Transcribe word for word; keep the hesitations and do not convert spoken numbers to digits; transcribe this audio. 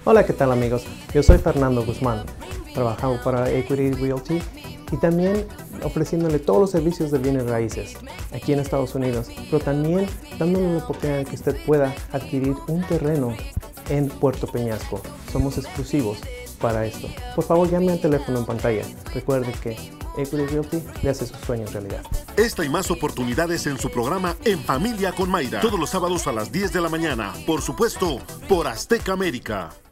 Hola, ¿qué tal amigos? Yo soy Fernando Guzmán, trabajo para Equity Realty y también ofreciéndole todos los servicios de bienes raíces aquí en Estados Unidos, pero también dándole la oportunidad de que usted pueda adquirir un terreno en Puerto Peñasco. Somos exclusivos para esto. Por favor, llame al teléfono en pantalla. Recuerde que Equity Realty le hace sus sueños realidad. Esta y más oportunidades en su programa En Familia con Mayra, todos los sábados a las diez de la mañana, por supuesto, por Azteca América.